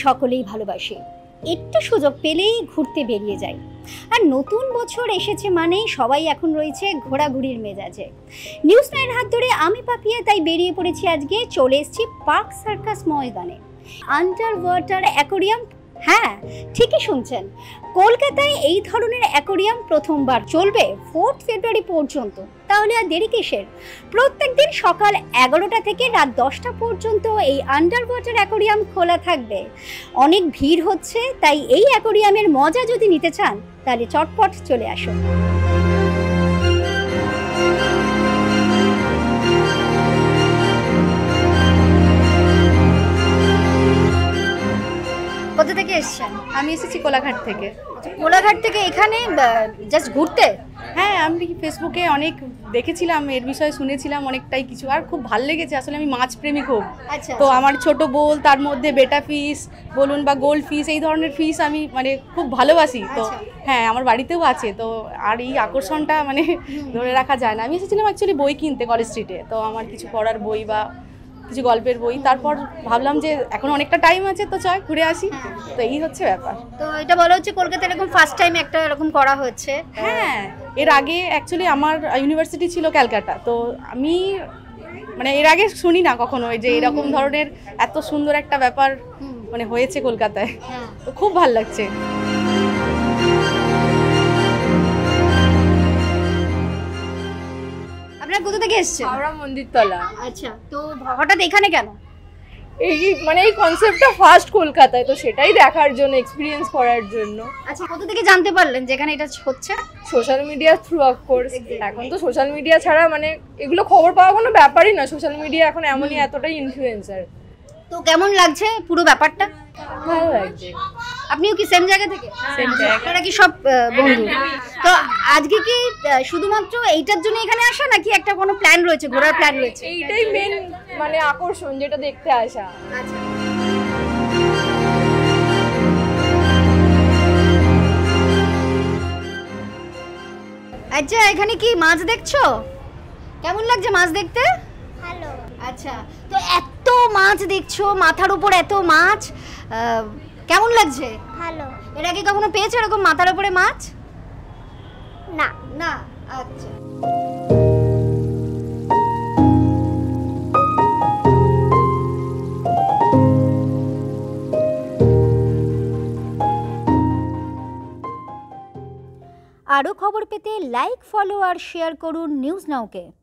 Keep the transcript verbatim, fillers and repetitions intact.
সকলেই ভালোবাসি, একটু সুযোগ পেলেই ঘুরতে বেরিয়ে যাই। আর নতুন বছর এসেছে মানেই সবাই এখন রয়েছে ঘোরাঘুরির মেজাজে। নিউজ নাইন হাত ধরে আমি পাপিয়া তাই বেরিয়ে পড়েছি, আজকে চলে এসেছি পার্ক সার্কাস ময়দানে। আন্ডার ওয়াটার অ্যাকোরিয়াম, হ্যাঁ ঠিকই শুনছেন, কলকাতায় এই ধরনের অ্যাকোরিয়াম প্রথমবার, চলবে ফোর্থ ফেব্রুয়ারি পর্যন্ত। তাহলে আর দেরি কিসের? প্রত্যেক দিন সকাল এগারোটা থেকে রাত দশটা পর্যন্ত এই আন্ডার ওয়াটার অ্যাকোরিয়াম খোলা থাকবে। অনেক ভিড় হচ্ছে, তাই এই অ্যাকোরিয়ামের মজা যদি নিতে চান তাহলে চটপট চলে আসুন। কোথা থেকে এসেছেন? আমি এসেছি কোলাঘাট থেকে। কোলাঘাট থেকে এখানে জাস্ট ঘুরতে? হ্যাঁ, আমি ফেসবুকে অনেক দেখেছিলাম, এর বিষয়ে শুনেছিলাম অনেকটাই কিছু, আর খুব ভালো লেগেছে। আসলে আমি মাছ প্রেমী খুব। আচ্ছা, তো আমার ছোট বোল, তার মধ্যে বেটা ফিশ বলুন বা গোল্ড ফিশ, এই ধরনের ফিশ আমি মানে খুব ভালোবাসি। তো হ্যাঁ, আমার বাড়িতেও আছে। তো আর এই আকর্ষণটা মানে ধরে রাখা যায় না। আমি এসেছিলাম অ্যাকচুয়ালি বই কিনতে কলেজ স্ট্রিটে, তো আমার কিছু পড়ার বই বা কিছু গল্পের বই। তারপর ভাবলাম যে এখন অনেকটা টাইম আছে, তো চল ঘুরে আসি। তো এই হচ্ছে ব্যাপার। তো এটা বলা হচ্ছে কলকাতায় এরকম ফার্স্ট টাইম একটা এরকম করা হচ্ছে। হ্যাঁ, এর আগে অ্যাকচুয়ালি আমার ইউনিভার্সিটি ছিল ক্যালকাটা, তো আমি মানে এর আগে শুনি না কখনো যে এরকম ধরনের এত সুন্দর একটা ব্যাপার মানে হয়েছে কলকাতায়। তো খুব ভালো লাগছে। আপনারা কোথা থেকে এসেছেন? হাওড়া মন্দিরতলা। আচ্ছা, তো হঠাৎ এখানে কেন? এই মানে এই কনসেপ্টটা ফার্স্ট কলকাতায়, তো সেটাই দেখার জন্য, এক্সপিরিয়েন্স করার জন্য। আচ্ছা, কোথা থেকে জানতে পারলেন যেখানে এটা হচ্ছে? Social media through, of course. এখন তো সোশ্যাল মিডিয়া ছাড়া মানে এগুলো খবর পাওয়া কোনো ব্যাপারই না। সোশ্যাল মিডিয়া এখন এমনই, এতটাই ইনফ্লুয়েন্সার। তো কেমন লাগছে পুরো ব্যাপারটা? ভালো লাগছে। আপনিও কি সেম জায়গা থেকে? সেম জায়গা। আপনারা কি সব বন্ধু? তো আজকে কি শুধুমাত্র এইটার জন্য এখানে আসা, নাকি একটা কোনো প্ল্যান রয়েছে, ঘোরার প্ল্যান রয়েছে? এইটাই মেন মানে আকর্ষণ, যেটা দেখতে আসা। আচ্ছা, আচ্ছা, এখানে কি মাছ দেখছো? কেমন লাগছে মাছ দেখতে? ভালো। আচ্ছা, তো এত মাছ দেখছো, মাথার উপর এত মাছ, কেমন লাগছে? ভালো। এর আগে কখনো পেয়েছো এরকম মাথার উপরে মাছ? না। না। আচ্ছা, আরও খবর পেতে লাইক, ফলো আর শেয়ার করুন নিউজ নাওকে।